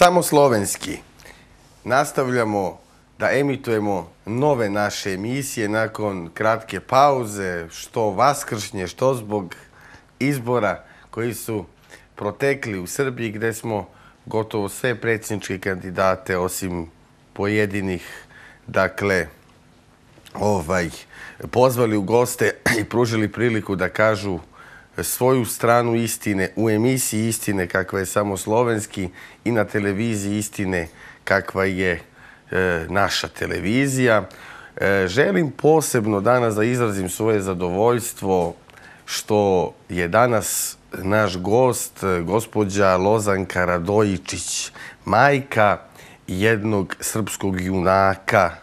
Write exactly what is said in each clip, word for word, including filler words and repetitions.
Samo slovenski. Nastavljamo da emitujemo nove naše emisije nakon kratke pauze, što vaskršnje, što zbog izbora koji su protekli u Srbiji, gde smo gotovo sve predsjedničke kandidate, osim pojedinih, dakle, ovaj, pozvali u goste i pružili priliku da kažu svoju stranu istine u emisiji Istine kakva je samo slovenski i na televiziji Istine kakva je e, naša televizija. E, želim posebno danas da izrazim svoje zadovoljstvo što je danas naš gost, gospođa Lozanka Radojičić, majka jednog srpskog junaka,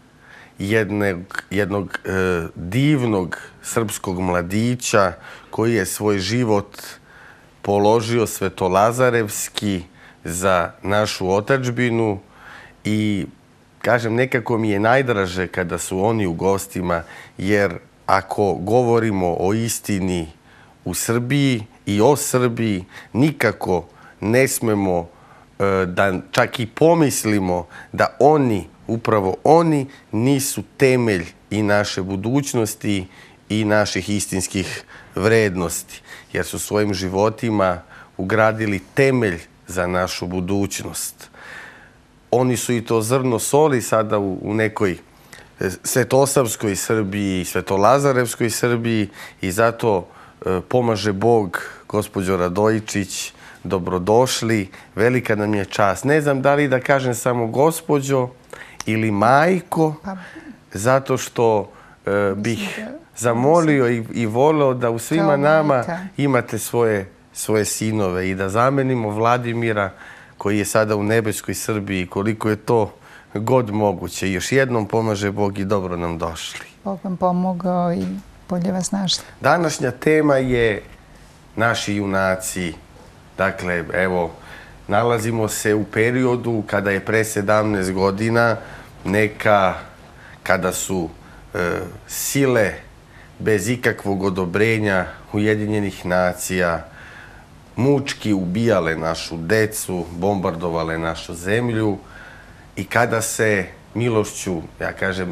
jednog, jednog e, divnog srpskog mladića koji je svoj život položio svetolazarevski za našu otadžbinu i kažem, nekako mi je najdraže kada su oni u gostima, jer ako govorimo o istini u Srbiji i o Srbiji, nikako ne smemo e, da čak i pomislimo da oni, upravo oni, nisu temelj i naše budućnosti i naših istinskih vrednosti, jer su svojim životima ugradili temelj za našu budućnost. Oni su i to zrno soli sada u, u nekoj svetosavskoj Srbiji, svetolazarevskoj Srbiji i zato e, pomaže Bog, gospođo Radojičić, dobrodošli, velika nam je čast. Ne znam da li da kažem samo gospođo ili majko, zato što e, bih zamolio i, i voleo da u svima nama imate svoje, svoje sinove i da zamenimo Vladimira koji je sada u nebeskoj Srbiji, koliko je to god moguće. Još jednom pomaže Bog i dobro nam došli. Bog vam pomogao i bolje vas našli. Današnja tema je naši junaci. Dakle, evo, nalazimo se u periodu kada je pre sedamnaest godina neka, kada su e, sile bez ikakvog odobrenja Ujedinjenih nacija mučki ubijale našu decu, bombardovale našu zemlju i kada se milošću, ja kažem,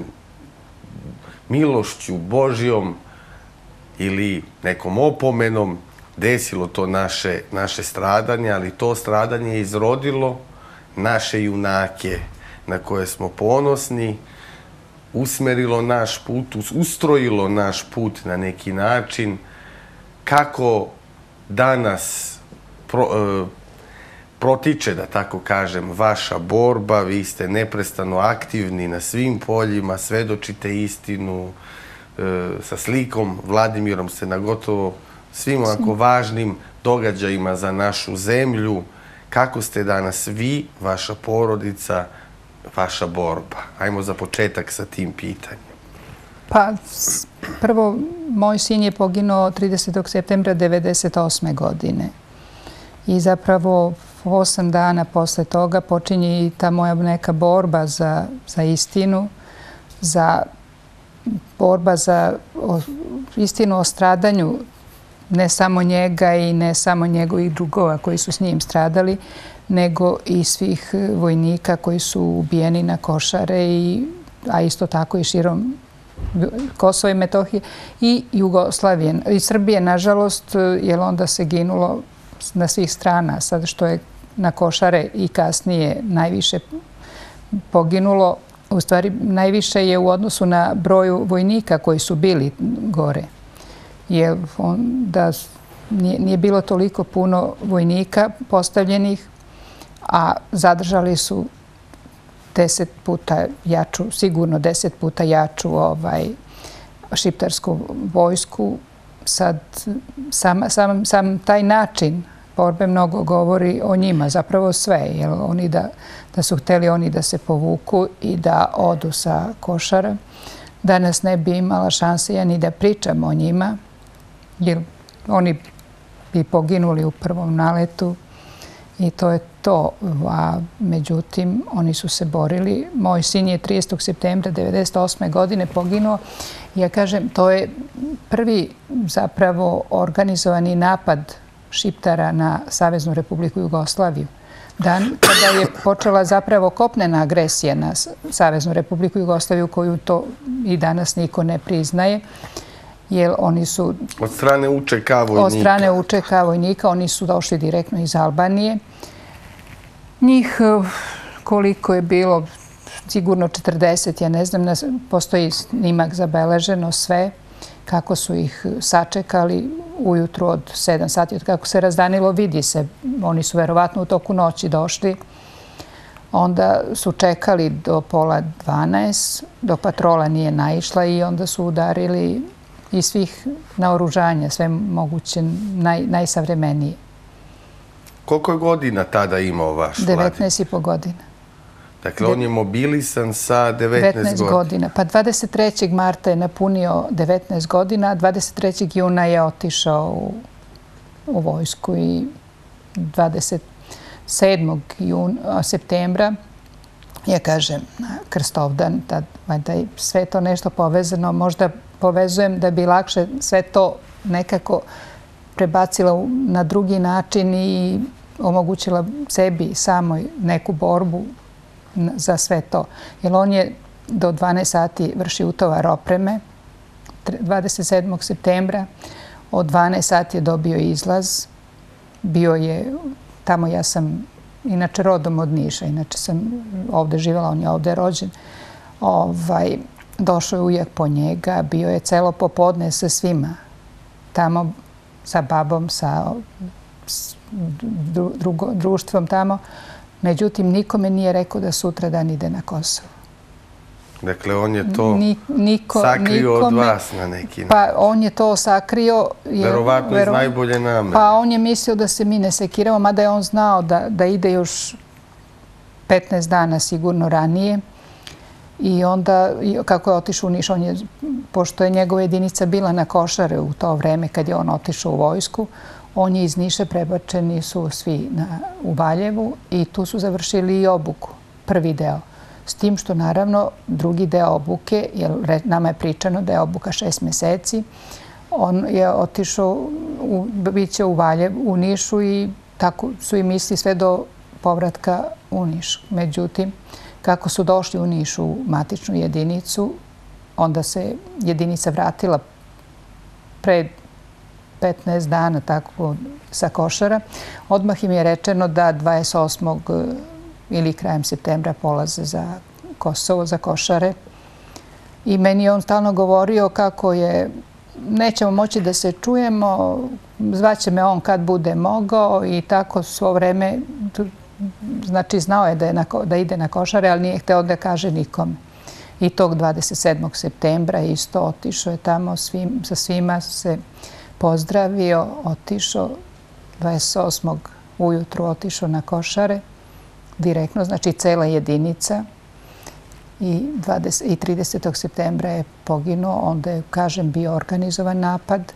milošću Božjom ili nekom opomenom desilo to naše, naše stradanje, ali to stradanje je izrodilo naše junake na koje smo ponosni, usmerilo naš put, ustrojilo naš put na neki način. Kako danas pro, e, protiče, da tako kažem, vaša borba, vi ste neprestano aktivni na svim poljima, svedočite istinu, e, sa slikom Vladimirom ste na gotovo svim onako važnim događajima za našu zemlju. Kako ste danas vi, vaša porodica, vaša borba? Ajmo za početak sa tim pitanjem. Pa, prvo, moj sin je poginuo tridesetog septembra devedeset osme godine. I zapravo osam dana posle toga počinje i ta moja neka borba za, za istinu, za borba za o, istinu o stradanju ne samo njega i ne samo njegovih drugova koji su s njim stradali, nego i svih vojnika koji su ubijeni na Košare, i, a isto tako i širom Kosova i Metohije i Jugoslavije. I Srbije, nažalost, jer onda se ginulo na svih strana. Sad što je na Košare i kasnije najviše poginulo, u stvari najviše je u odnosu na broju vojnika koji su bili gore. Jer onda nije, nije bilo toliko puno vojnika postavljenih, a zadržali su deset puta jaču, sigurno deset puta jaču ovaj, šiptarsku vojsku. Sad, sam, sam, sam taj način borbe mnogo govori o njima, zapravo sve. Jer oni da, da su hteli oni da se povuku i da odu sa Košara, danas ne bi imala šanse ja ni da pričam o njima, jer oni bi poginuli u prvom naletu i to je to. A međutim, oni su se borili. Moj sin je tridesetog septembra devedeset osme godine poginuo. Ja kažem, to je prvi zapravo organizovani napad Šiptara na Saveznu Republiku Jugoslaviju. dan kada je počela zapravo kopnena agresija na Saveznu Republiku Jugoslaviju, koju to i danas niko ne priznaje, jer oni su... Od strane U Č K vojnika. Od strane U Č K vojnika, oni su došli direktno iz Albanije. Njih koliko je bilo, sigurno četrdeset, ja ne znam, postoji snimak zabeleženo sve, kako su ih sačekali ujutru od sedam sati, od kako se razdanilo, vidi se. Oni su verovatno u toku noći došli. Onda su čekali do pola dvanaest, dok patrola nije naišla i onda su udarili iz svih naoružanja, sve moguće, naj, najsavremenije. Koliko je godina tada imao vaš Vladimir? devetnaest i po godina. Dakle, on je mobilisan sa devetnaest godina. Pa dvadeset trećeg marta je napunio devetnaest godina, a dvadeset trećeg juna je otišao u, u vojsku i dvadeset sedmog septembra, ja kažem, Krstovdan, tad, valjda je sve to nešto povezano, možda povezujem da bi lakše sve to nekako prebacila na drugi način i omogućila sebi samoj neku borbu za sve to. Jer on je do dvanaest sati vrši utovar opreme, dvadeset sedmog septembra, od dvanaest sati je dobio izlaz, bio je, tamo ja sam inače rodom od Niša, inače sam ovde živjela, on je ovde rođen, ovaj, došao je ujak po njega, bio je celo popodne sa svima, tamo sa babom, sa drugo, društvom tamo. Međutim, nikome nije rekao da sutra dan ide na Kosovo. Dakle, on je to Niko, sakrio nikome, od vas na neki način. Pa on je to sakrio. Je, verovatno vero, iz najbolje namere. Pa on je mislio da se mi ne sekiramo, mada je on znao da, da ide još petnaest dana sigurno ranije. I onda, kako je otišao u Niš, on je, pošto je njegova jedinica bila na Košare u to vreme kad je on otišao u vojsku, on je iz Niša, prebačeni su svi na, u Valjevu i tu su završili i obuku, prvi deo. S tim što naravno drugi deo obuke, jer nama je pričano da je obuka šest meseci, on je otišao, u, bit će u Valjevu, u Nišu i tako su i misli sve do povratka u Niš. Međutim, kako su došli u Niš u matičnu jedinicu, onda se jedinica vratila pred petnaest dana tako sa Košara. Odmah im je rečeno da dvadeset osmog ili krajem septembra polaze za Kosovo, za Košare. I meni je on stalno govorio kako je, nećemo moći da se čujemo, zvaće me on kad bude mogao i tako svo vreme, znači znao je da, je na, da ide na Košare, ali nije hteo da kaže nikome. I tog dvadeset sedmog septembra isto otišao je tamo, svim, sa svima se pozdravio, otišao, dvadeset osmog ujutru otišao na Košare, direktno, znači cela jedinica. I, dvadeset, i tridesetog septembra je poginuo, onda je, kažem, bio organizovan napad.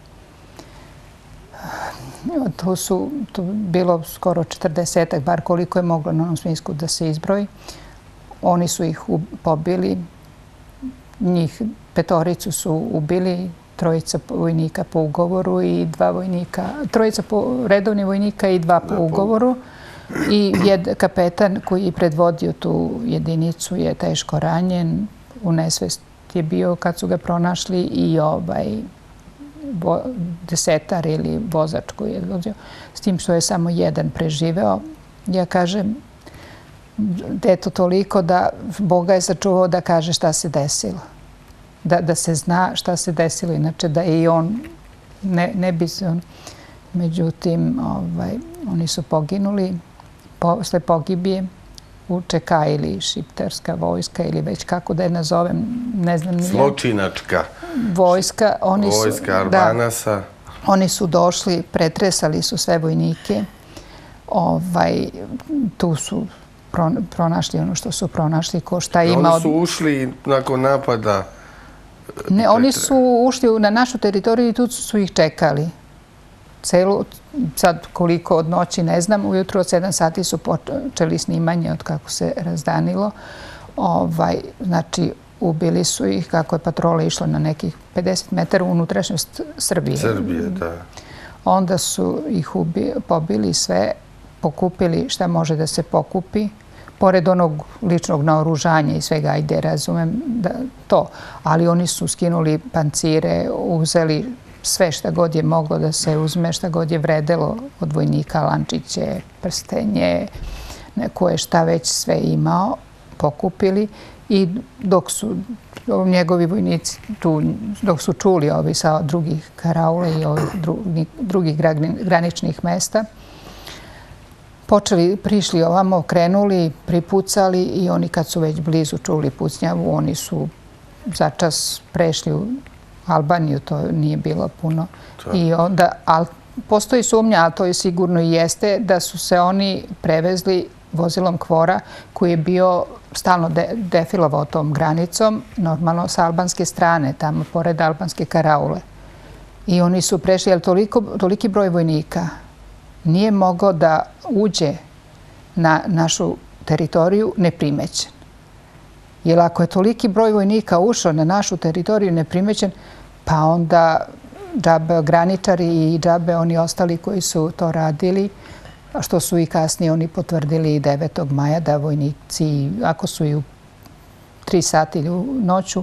Tu su tu bilo skoro četrdesetak, bar koliko je moglo na onom smisku da se izbroji. Oni su ih pobili, njih petoricu su ubili, trojica vojnika po ugovoru i dva vojnika, trojica po redovni vojnika i dva po ugovoru. I jed, kapetan koji je predvodio tu jedinicu je teško ranjen, u nesvest je bio kad su ga pronašli i ovaj vo, desetar ili vozač koji je vozio, s tim što je samo jedan preživeo. Ja kažem, eto toliko da Boga je sačuvao da kaže šta se desilo. Da, da se zna šta se desilo, inače da i on ne, ne bi se on... Međutim, ovaj, oni su poginuli posle pogibije U Č K ili šiptarska vojska ili već kako da je nazovem, ne znam nije. Zločinačka vojska. Oni su, vojska Arbanasa. Da, oni su došli, pretresali su sve vojnike. Ovaj, tu su pronašli ono što su pronašli, ko šta ima... Oni su ušli nakon napada... Ne, oni su ušli na našu teritoriju i tu su ih čekali. Celu, sad koliko od noći ne znam, ujutru od sedam sati su počeli snimanje od kako se razdanilo. Ovaj, znači, ubili su ih kako je patrola išla na nekih pedeset metara u unutrašnjost Srbije. Srbije, da. Onda su ih ubi, pobili sve pokupili šta može da se pokupi, pored onog ličnog naoružanja i svega, ajde, razumem da to, ali oni su skinuli pancire, uzeli sve šta god je moglo da se uzme, šta god je vredelo od vojnika, lančiće, prstenje, neko je šta već sve imao, pokupili i dok su njegovi vojnici tu, dok su čuli ovi sa drugih karaula i ovih drugih graničnih mesta, počeli, prišli ovamo, krenuli, pripucali i oni kad su već blizu čuli pucnjavu, oni su začas prešli u Albaniju, to nije bilo puno. I onda, ali postoji sumnja, a to je sigurno i jeste, da su se oni prevezli vozilom Kvora koji je bio stalno defilovao tom granicom, normalno sa albanske strane, tamo pored albanske karaule. I oni su prešli, jer toliki broj vojnika nije mogao da uđe na našu teritoriju neprimećen. Jer ako je toliki broj vojnika ušao na našu teritoriju neprimećen, pa onda džabe graničari i džabe oni ostali koji su to radili, što su i kasnije oni potvrdili devetog maja da vojnici, ako su i u tri sati ili u noću,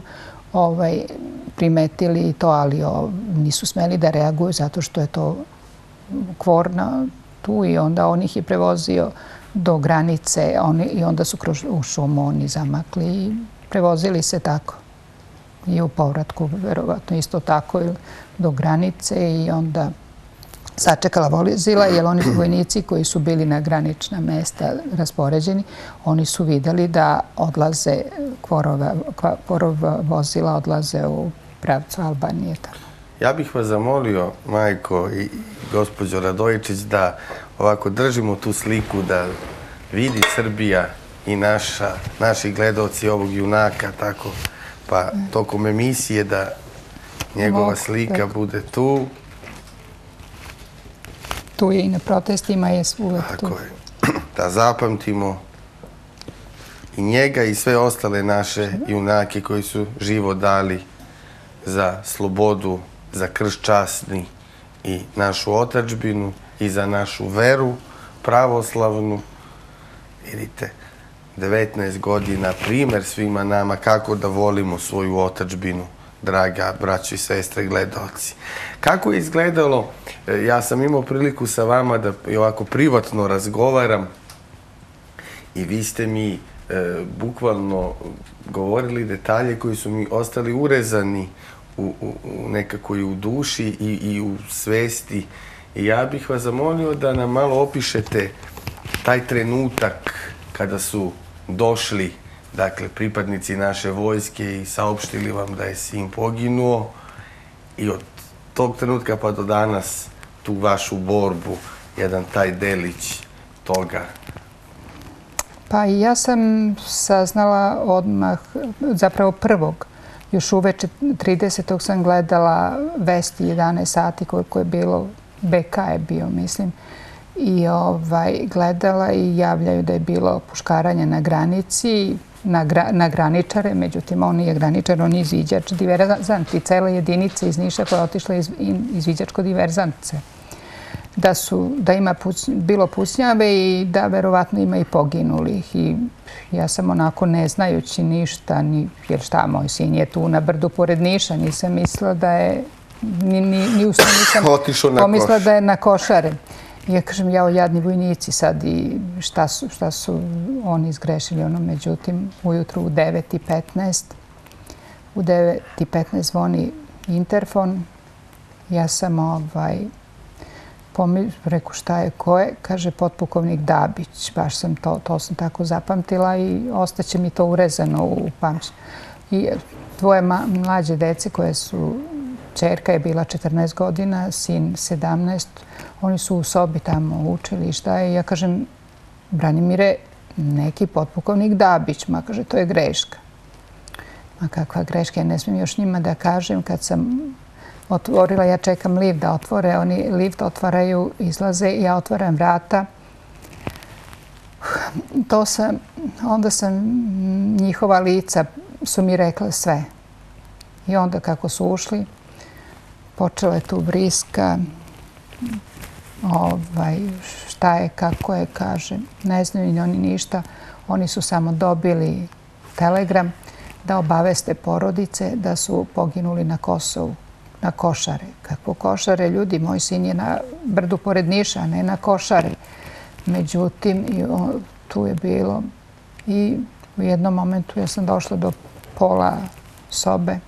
primetili to, ali nisu smeli da reaguju zato što je to Kvor tu i onda on ih je prevozio do granice i onda su kroz šumu oni zamakli i prevozili se tako. I u povratku, verovatno isto tako, do granice i onda sačekala vozila, jer oni vojnici koji su bili na granična mesta raspoređeni, oni su vidjeli da odlaze, Kvorova vozila odlaze u pravcu Albanije. Ja bih vas zamolio, majko i gospođo Radojičić, da ovako držimo tu sliku, da vidi Srbija i naši gledalci ovog junaka, tako, pa tokom emisije da njegova slika bude tu. Tu je i na protestima, je uvek tu. Tako je. Da zapamtimo i njega i sve ostale naše junake koji su život dali za slobodu, za krst časni i našu otadžbinu i za našu veru pravoslavnu. Vidite, devetnaest godina, primer svima nama kako da volimo svoju otadžbinu, draga braćo i sestre gledalci. Kako je izgledalo, ja sam imao priliku sa vama da ovako privatno razgovaram i vi ste mi bukvalno govorili detalje koji su mi ostali urezani nekako i u duši i u svesti. I ja bih vas zamolio da nam malo opišete taj trenutak kada su došli, dakle, pripadnici naše vojske i saopštili vam da je sin poginuo i od tog trenutka pa do danas tu vašu borbu, jedan taj delić toga. Pa i ja sam saznala odmah, zapravo prvog, još uveče tridesetog sam gledala vesti jedanaest sati koliko je bilo, B K je bio, mislim, i gledala i javljaju da je bilo puškaranje na granici, na graničare, međutim, on nije graničar, on je izviđač, diverzant i cela jedinica iz Niša koja je otišla izviđačko-diverzantce. Da ima bilo pucnjave i da verovatno ima i poginulih. I ja sam onako ne znajući ništa, jer šta, moj sin je tu na brdu pored Niša, nisam mislila da je, ni u snu nisam pomislila da je na Košare. Ja kažem, jao, jadni vojnici sad i šta su oni izgrešili, ono, međutim, ujutru u devet i petnaest, u devet i petnaest zvoni interfon, ja sam, ovaj, rekao šta je, ko je, kaže potpukovnik Dabić, baš sam to, to sam tako zapamtila i ostaće mi to urezano u pamćenju. I dvoje mlađe dece koje su, ćerka je bila četrnaest godina, sin sedamnaest, oni su u sobi tamo učili šta je. Ja kažem, Branimire, neki potpukovnik Dabić, ma kaže, to je greška. Ma kakva greška, ja ne smijem još njima da kažem. Kad sam otvorila, ja čekam lift da otvore, oni lift otvaraju, izlaze, ja otvaram vrata. To sam, onda sam, njihova lica su mi rekla sve. I onda kako su ušli, počela je tu briska. ovaj, šta je, kako je, kaže. Ne znaju ni oni ništa. Oni su samo dobili telegram da obaveste porodice da su poginuli na Kosovu, na Košare. Kako Košare, ljudi, moj sin je na brdu pored Niša, a ne na Košari. Međutim, i o, tu je bilo i u jednom momentu ja sam došla do pola sobe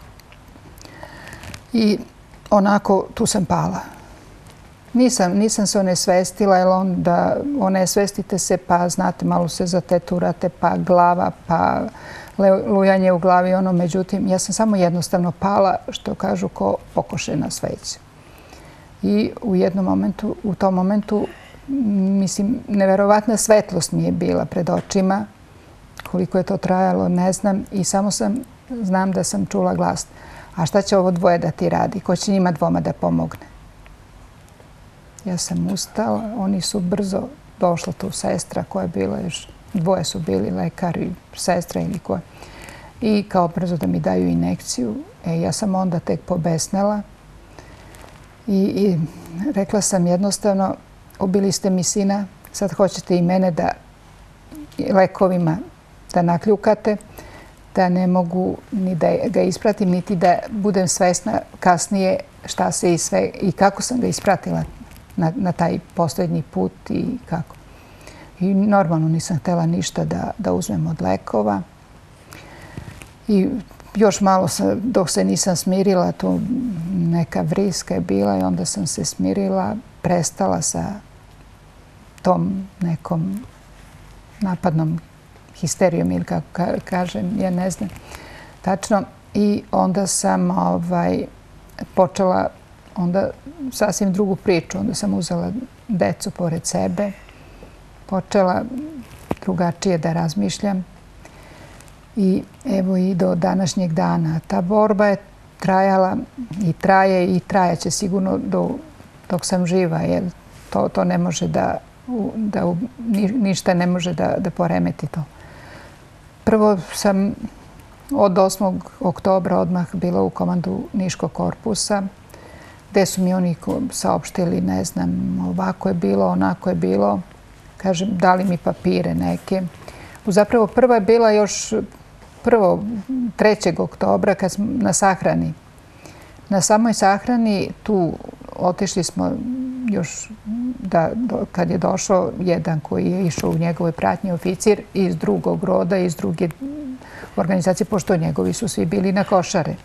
i onako tu sam pala. Nisam, nisam se onesvestila, jer onda onesvestite se, pa znate, malo se zateturate, pa glava, pa lujanje u glavi, ono. Međutim, ja sam samo jednostavno pala, što kažu, ko pokošena sveća. I u jednom momentu, u tom momentu, mislim, neverovatna svetlost mi je bila pred očima. Koliko je to trajalo, ne znam. I samo sam, znam da sam čula glas. A šta će ovo dvoje da ti radi? Ko će njima dvoma da pomogne? Ja sam ustala. Oni su brzo, došla tu sestra koja je bila još, dvoje su bili, lekar i sestra ili koja. I kao brzo da mi daju injekciju. E, ja sam onda tek pobesnela. I, i rekla sam jednostavno, ubili ste mi sina, sad hoćete i mene da lekovima da nakljukate, da ne mogu ni da ga ispratim, niti da budem svesna kasnije šta se i sve i kako sam ga ispratila na, na taj posljednji put i kako. I normalno nisam htjela ništa da, da uzmem od lekova. I još malo sam, dok se nisam smirila, tu neka vriska je bila i onda sam se smirila, prestala sa tom nekom napadnom histerijom ili kako kažem, ja ne znam tačno. I onda sam ovaj, počela onda sasvim drugu priču. Onda sam uzela decu pored sebe, počela drugačije da razmišljam. I evo i do današnjeg dana. Ta borba je trajala i traje i trajaće sigurno do, dok sam živa, jer to, to ne može da, da, ništa ne može da, da poremeti to. Prvo sam od osmog oktobra odmah bila u komandu Niškog korpusa, gde su mi oni saopštili, ne znam, ovako je bilo, onako je bilo. Kažem, dali mi papire neke. Zapravo prva je bila još prvo trećeg oktobra kad smo na sahrani. Na samoj sahrani tu otišli smo još da, kad je došao jedan koji je išao u njegovoj pratnji oficir iz drugog roda, iz druge organizacije, pošto njegovi su svi bili na Košare.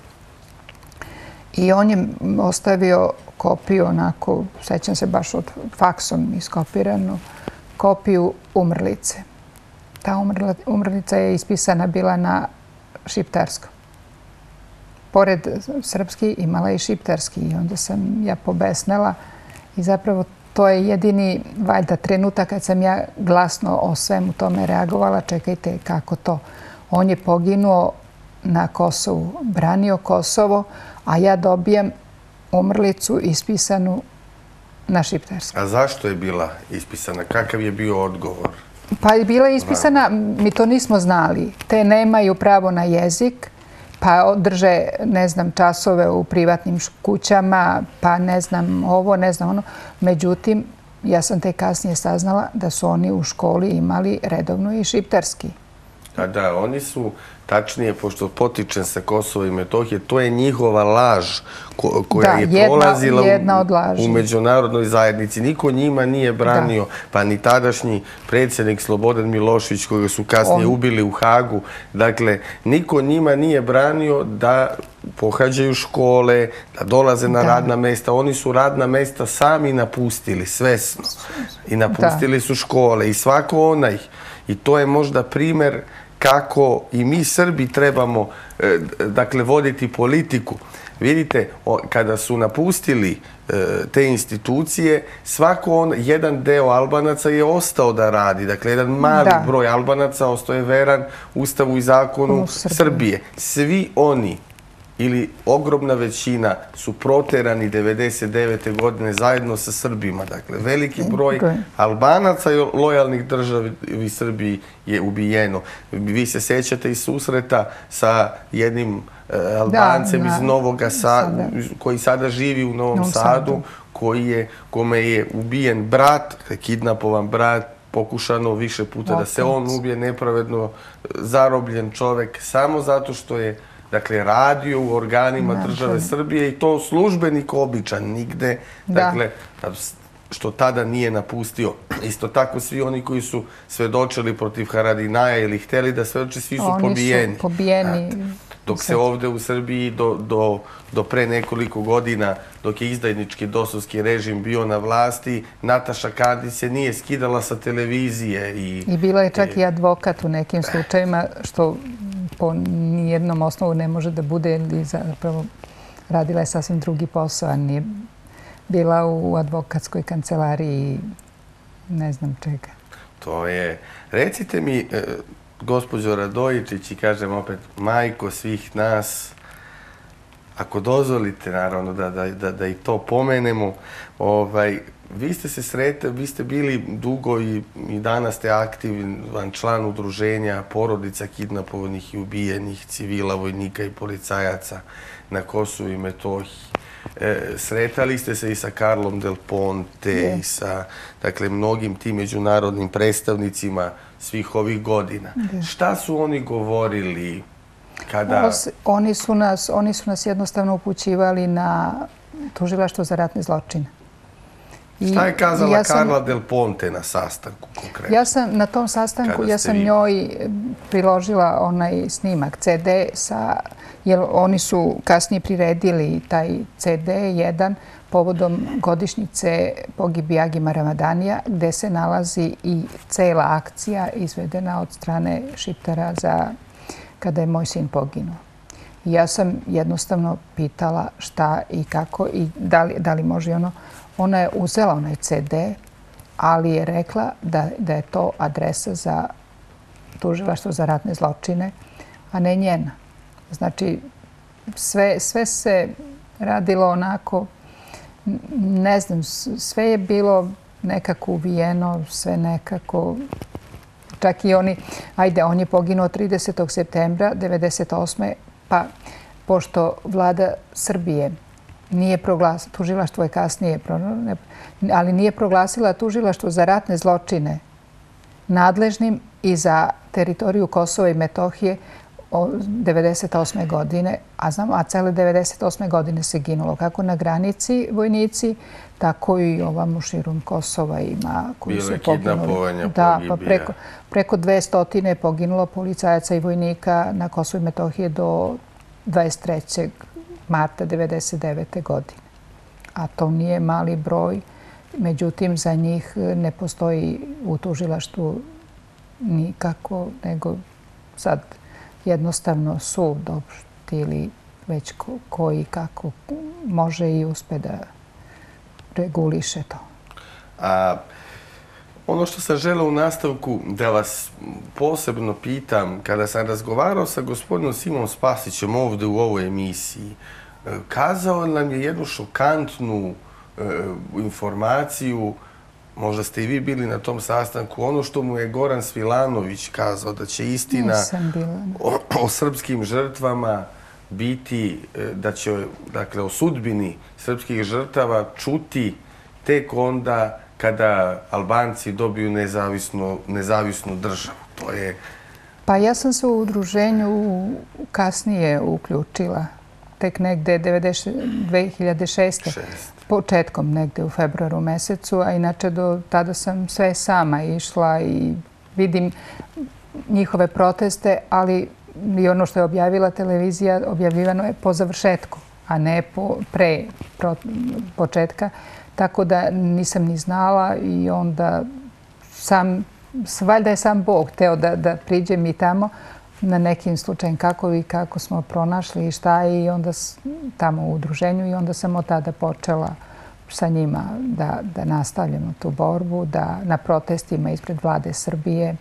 I on je ostavio kopiju, onako, sećam se baš od faksom iskopiranu, kopiju umrlice. Ta umrlica je ispisana bila na šiptarskom. Pored srpski imala je i šiptarski i onda sam ja pobesnela i zapravo to je jedini valjda trenutak kad sam ja glasno o svemu tome reagovala. Čekajte, kako to? On je poginuo na Kosovu, branio Kosovo, a ja dobijam umrlicu ispisanu na šiptarskom. A zašto je bila ispisana? Kakav je bio odgovor? Pa je bila ispisana, mi to nismo znali. Te nemaju pravo na jezik, pa drže, ne znam, časove u privatnim kućama, pa ne znam ovo, ne znam ono. Međutim, ja sam te kasnije saznala da su oni u školi imali redovno i šiptarski. A da, oni su, tačnije, pošto potičem sa Kosova i Metohije, to je njihova laž koja je prolazila u međunarodnoj zajednici. Niko njima nije branio, pa ni tadašnji predsjednik Slobodan Milošević, koga su kasnije ubili u Hagu. Dakle, niko njima nije branio da pohađaju škole, da dolaze na radna mesta. Oni su radna mesta sami napustili, svesno. I napustili su škole. I svako onaj, i to je možda primer kako i mi Srbi trebamo, dakle, voditi politiku. Vidite, kada su napustili te institucije, svako on, jedan deo Albanaca je ostao da radi. Dakle, jedan mali broj Albanaca ostao je veran Ustavu i zakonu Srbije. Svi oni, ili ogromna većina, su proterani devedeset devete godine zajedno sa Srbima. Dakle, veliki broj Albanaca i lojalnih državi Srbiji je ubijeno. Vi se sjećate i susreta sa jednim Albancem iz Novog Sada, koji sada živi u Novom Sadu, koji je, kome je ubijen brat, kidnapovan brat, pokušano više puta da se on ubije, nepravedno zarobljen čovek, samo zato što je, dakle, radio u organima države Srbije i to službenik običan, nigde, dakle, što tada nije napustio. Isto tako svi oni koji su svedočili protiv Haradinaja ili hteli da svedoče, svi su pobijeni. Oni su pobijeni. Dok se ovde u Srbiji do pre nekoliko godina, dok je izdajnički dosovski režim bio na vlasti, Nataša Kandić se nije skidala sa televizije. I bila je čak i advokat u nekim slučajima, što po nijednom osnovu ne može da bude, ili zapravo radila je sasvim drugi posao, a nije bila u advokatskoj kancelariji ne znam čega. To je... Recite mi, gospođo Radojičić, i kažem opet, majko svih nas, ako dozvolite, naravno, da i to pomenemo, vi ste se sretali, vi ste bili dugo i danas ste aktivan član udruženja porodica kidnapovanih i ubijenih civila, vojnika i policajaca na Kosovu i Metohiji. Sretali ste se i sa Karlom Del Ponte i sa, dakle, mnogim tim međunarodnim predstavnicima svih ovih godina. Šta su oni govorili kada... Oni su nas jednostavno upućivali na tužilaštvo za ratne zločine. Šta je kazala Karla Del Ponte na sastanku konkretno? Ja sam na tom sastanku, ja sam njoj priložila onaj snimak, ce de, jer oni su kasnije priredili taj ce de jedan povodom godišnjice pogibije Agima Ramadanija, gde se nalazi i cela akcija izvedena od strane Šiptara za kada je moj sin poginuo. Ja sam jednostavno pitala šta i kako i da li može ono. Ona je uzela onaj ce de, ali je rekla da je to adresa za tužilaštvo za ratne zločine, a ne njena. Znači, sve se radilo onako, ne znam, sve je bilo nekako uvijeno, sve nekako, čak i oni, ajde, on je poginuo tridesetog septembra devedeset osme pa pošto vlada Srbije nije proglasila, tužilaštvo je kasnije, ali nije proglasila tužilaštvo za ratne zločine nadležnim i za teritoriju Kosova i Metohije devedeset osme godine, a znamo, a cele devedeset osme godine se ginulo kako na granici vojnici, tako i ovamo širom Kosova ima koji su poginuli. Bilo je kidnapovanja, pogibija. Da, preko dvesta je poginulo policajaca i vojnika na Kosovu i Metohije do dvadeset trećeg marta devedeset devete godine. A to nije mali broj. Međutim, za njih ne postoji u tužilaštvu nikako, nego sad jednostavno sud opšti ili već koji kako može i uspe da reguliše to. Ono što sam želeo u nastavku da vas posebno pitam, kada sam razgovarao sa gospodinom Simom Spasićem ovde u ovoj emisiji, kazao nam je jednu šokantnu informaciju, možda ste i vi bili na tom sastanku, ono što mu je Goran Svilanović kazao, da će istina o srpskim žrtvama biti, da će, dakle, o sudbini srpskih žrtava čuti tek onda kada Albanci dobiju nezavisnu državu. To je... Pa ja sam se u udruženju kasnije uključila, tek negde dve hiljade šeste. Početkom negde u februaru mesecu, a inače do tada sam sve sama išla i vidim njihove proteste, ali i ono što je objavila televizija objavljivano je po završetku, a ne pre početka. Tako da nisam ni znala i onda sam, valjda je sam Bog hteo da priđem i tamo na nekim slučajem kako i kako smo pronašli i šta je i onda tamo u udruženju i onda sam od tada počela sa njima da nastavljamo tu borbu, da na protestima ispred vlade Srbije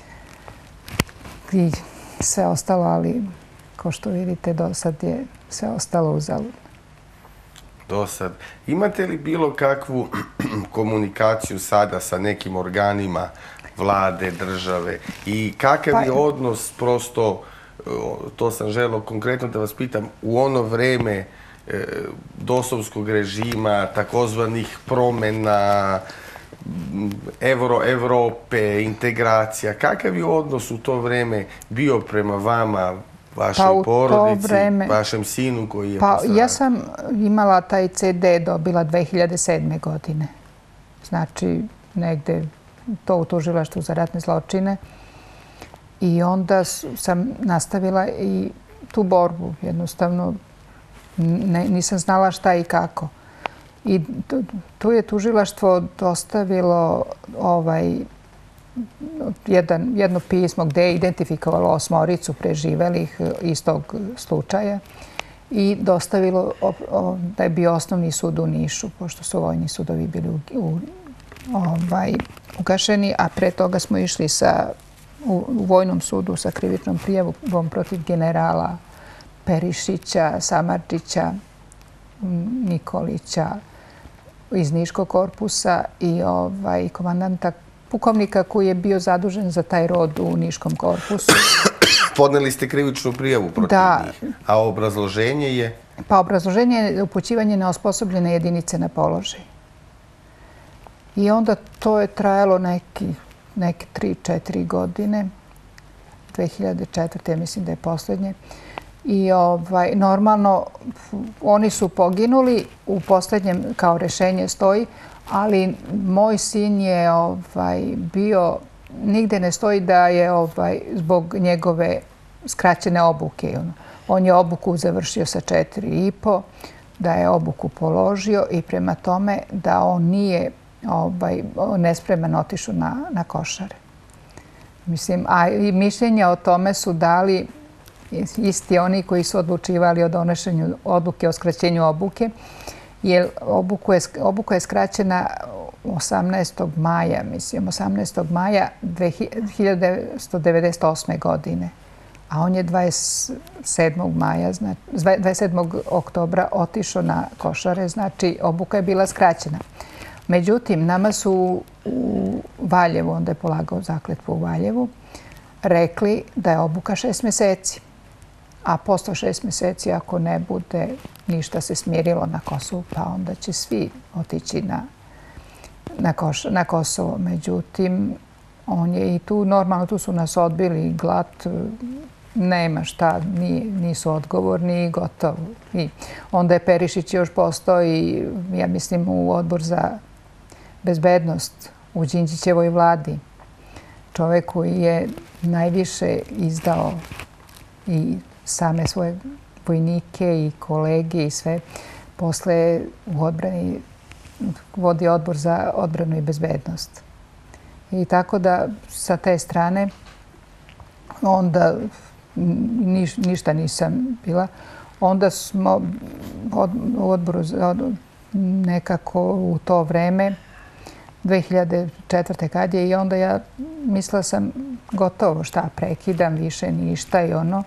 i sve ostalo, ali kao što vidite do sad je sve ostalo uzaludno. Do sad. Imate li bilo kakvu komunikaciju sada sa nekim organima vlade, države i kakav je odnos prosto to sam želio konkretno da vas pitam, u ono vreme dosovskog režima, takozvanih promjena, Evro, Evrope, integracija. Kakav je odnos u to vreme bio prema vama, vašoj porodici, vašem sinu koji je postradao? Ja sam imala taj ce de, dobila dve hiljade sedme. godine. Znači, negde to u tužilaštvu za ratne zločine. I onda sam nastavila i tu borbu. Jednostavno, nisam znala šta i kako. I tu je tužilaštvo dostavilo jedno pismo gde je identifikovalo osmoricu preživelih iz tog slučaja i dostavilo da je bio osnovni sud u Nišu, pošto su vojni sudovi bili ugašeni, a pre toga smo išli u vojnom sudu sa krivičnom prijavom protiv generala Perišića, Samardžića, Nikolića iz Niškog korpusa i komandanta pukovnika koji je bio zadužen za taj rod u Niškom korpusu. Podneli ste krivičnu prijavu protiv njih, a obrazloženje je? Pa obrazloženje je upućivanje neosposobljene jedinice na položaj. I onda to je trajalo neke tri četiri godine. dve hiljade četvrte. ja mislim da je posljednje. I normalno oni su poginuli, u posljednjem kao rešenje stoji, ali moj sin je bio, nigde ne stoji da je zbog njegove skraćene obuke. On je obuku završio sa četiri i po, da je obuku položio i prema tome da on nije nespreman otišao na Košare. Mislim, a i mišljenja o tome su dali isti oni koji su odlučivali o donošenju odluke o skraćenju obuke, jer obuka je skraćena osamnaestog maja, mislim, osamnaestog maja hiljadu devetsto devedeset osme. godine, a on je dvadeset sedmog maja, dvadeset sedmog oktobra otišao na Košare, znači obuka je bila skraćena. Međutim, nama su u Valjevu, onda je polagao zakletvu u Valjevu, rekli da je obuka šest meseci. A posle šest meseci, ako ne bude ništa se smirilo na Kosovu, pa onda će svi otići na Kosovo. Međutim, on je i tu, normalno tu su nas odbili glat, nema šta, nisu odgovorni i gotovo. Onda je Perišić još postao i, ja mislim, u odbor za bezbednost u Đinđićevoj vladi. Čovek koji je najviše izdao i same svoje vojnike i kolege i sve. Posle u odbrani vodi odbor za odbranu i bezbednost. I tako da sa te strane onda ništa nisam bila. Onda smo u odboru nekako u to vreme dve hiljade četvrte. kad je i onda ja mislila sam gotovo šta prekidam, više ništa i ono.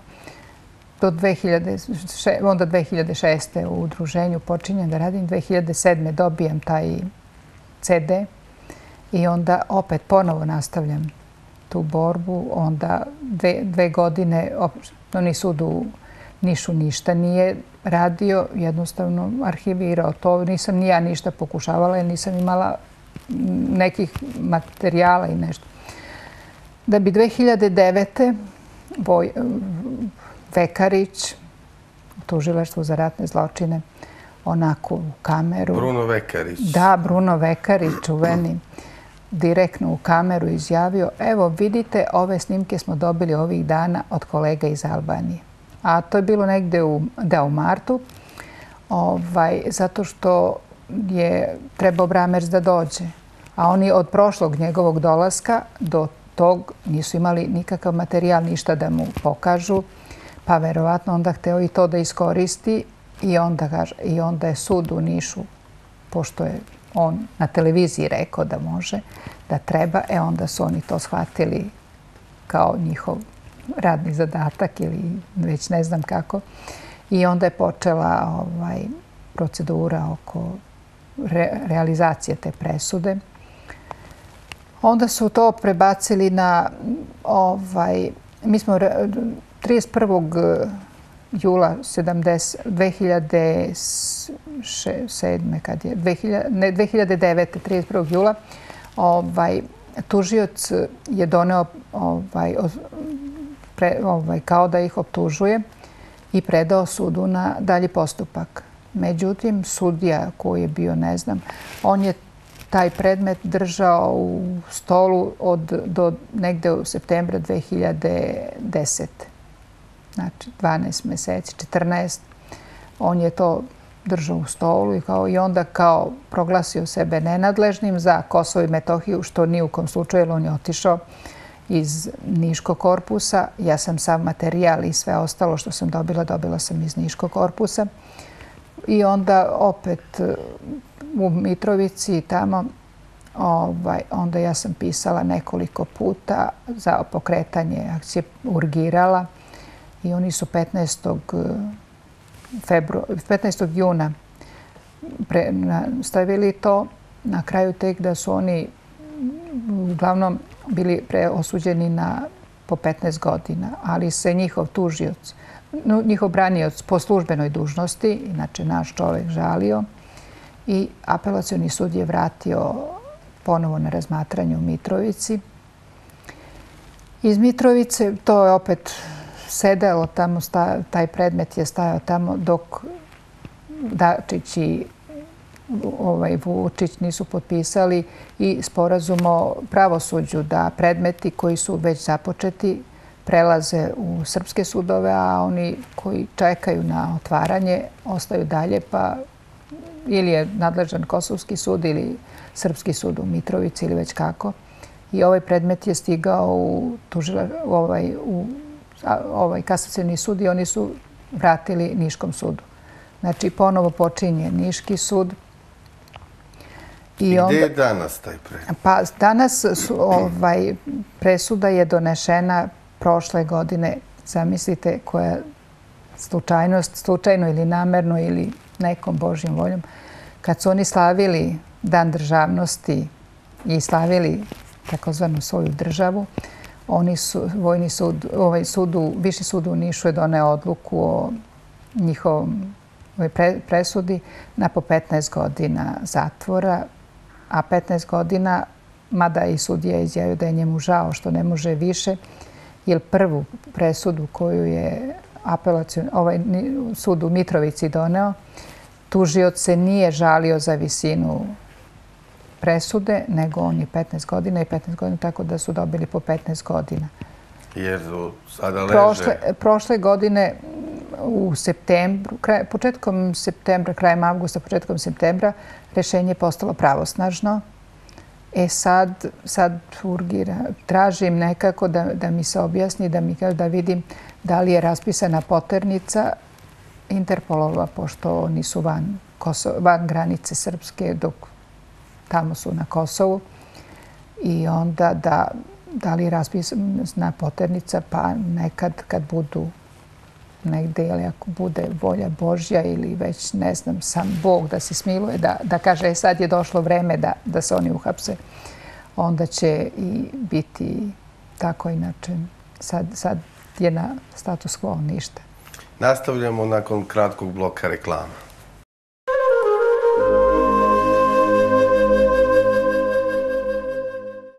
Onda dve hiljade šeste. u udruženju počinjem da radim, dve hiljade sedme. dobijem taj ce de i onda opet ponovo nastavljam tu borbu. Onda dve godine oni sud u Nišu ništa nije radio, jednostavno arhivirao to. Nisam ni ja ništa pokušavala jer nisam imala nekih materijala i nešto. Da bi dve hiljade devete. Vekarić, u tužilaštvu za ratne zločine, onako u kameru. Bruno Vekarić. Da, Bruno Vekarić, čuveni, direktno u kameru izjavio, evo vidite, ove snimke smo dobili ovih dana od kolega iz Albanije. A to je bilo negde u martu, zato što je trebao Bramers da dođe. A oni od prošlog njegovog dolaska do tog nisu imali nikakav materijal, ništa da mu pokažu. Pa verovatno onda hteo i to da iskoristi i onda je sud u Nišu, pošto je on na televiziji rekao da može, da treba, e onda su oni to shvatili kao njihov radni zadatak ili već ne znam kako. I onda je počela procedura oko realizacije te presude. Onda su to prebacili na... Mi smo trideset prvog jula dve hiljade sedme kad je, ne, dve hiljade devete. trideset prvog jula, ovaj, tužioc je doneo ovaj, pre, ovaj, kao da ih optužuje i predao sudu na dalji postupak. Međutim, sudija koji je bio, ne znam, on je taj predmet držao u stolu od, do negde u septembra dve hiljade desete. Znači, dvanaest meseci, četrnaest. On je to držao u stolu i, kao, i onda kao proglasio sebe nenadležnim za Kosovo i Metohiju, što ni u kom slučaju, jer on je otišao iz Niškog korpusa. Ja sam sav materijal i sve ostalo što sam dobila, dobila sam iz Niškog korpusa. I onda opet u Mitrovici tamo, ovaj, onda ja sam pisala nekoliko puta za pokretanje akcije, urgirala i oni su petnaestog juna pre, na, stavili to. Na kraju tek da su oni uglavnom bili preosuđeni na po petnaest godina, ali se njihov tužioc, njihov branioc po službenoj dužnosti, inače naš čovek, žalio i apelacioni sud je vratio ponovo na razmatranje u Mitrovici. Iz Mitrovice to je opet sedelo tamo, taj predmet je stajao tamo dok Dačić i ovaj, Vučić nisu potpisali i sporazum o pravosuđu da predmeti koji su već započeti prelaze u srpske sudove, a oni koji čekaju na otvaranje ostaju dalje, pa ili je nadležan Kosovski sud ili Srpski sud u Mitrovici ili već kako. I ovaj predmet je stigao u, tužila, ovaj, u ovaj kasacioni sud i oni su vratili Niškom sudu. Znači, ponovo počinje Niški sud. I, I onda, gde je danas taj predmet? Pa danas su, ovaj, presuda je donešena prošle godine, zamislite koja slučajnost, slučajno ili namerno ili nekom Božjom voljom, kad su oni slavili Dan državnosti i slavili takozvanu svoju državu, oni su, vojni sud, ovaj sud, Viši sud u Nišu je doneo odluku o njihovom pre, presudi na po petnaest godina zatvora, a petnaest godina, mada i sudija izjavio da je njemu žao što ne može više, jer prvu presudu koju je apelacion, ovaj sud u Mitrovici doneo, tužioc se nije žalio za visinu presude, nego on je petnaest godina i petnaest godina, tako da su dobili po petnaest godina. Jer sada leže... Prošle, prošle godine u septembru, kraj, početkom septembra, krajem avgusta, početkom septembra, rešenje je postalo pravosnažno. E sad, sad urgira, tražim nekako da, da mi se objasni, da mi da vidim da li je raspisana poternica Interpolova, pošto oni su van, Kosovo, van granice Srpske, dok tamo su na Kosovu. I onda da, da li je raspisana poternica, pa nekad kad budu negde, ili ako bude volja Božja ili već, ne znam, sam Bog da se smiluje, da, da kaže e, sad je došlo vreme da, da se oni uhapse, onda će i biti tako. Inače. Sad, sad je na status quo ništa. Nastavljamo nakon kratkog bloka reklama.